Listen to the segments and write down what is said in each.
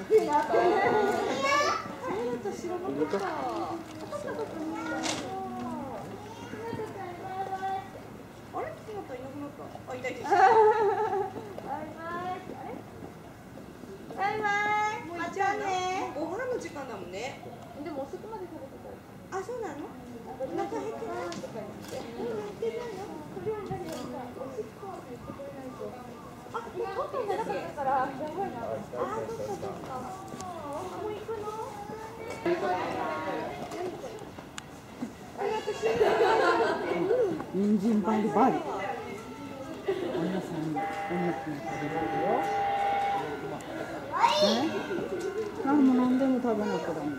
いなって。そうだった知らなかった。あれ？姿いなくなった。あ、いたいた。バイバイ。バイバイ。もう行っちゃうね。ご飯の時間だもんね。でも遅くまで食べてた。あ、そうなの？お腹減ってないとか言って。減ってないよ。とりあえずおしっこって言ってくれないと。あ、もう取ったんじゃなかったから。やばいな。あ、そっかそっか。もう行くの？ 人参バリバリ。お野菜もお肉も食べれるよ。何も何でも食べなきゃダメ。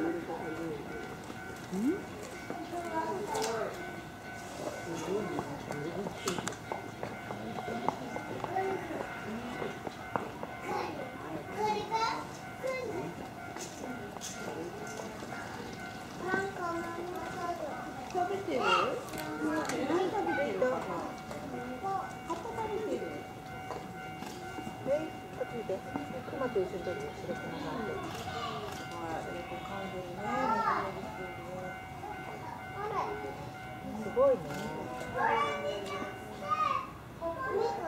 食べてる？何食べてるかな？葉っぱ食べてる？こっち見て。トマト一緒に取るよ。白くなって。はい、噛んでるね。すごいね。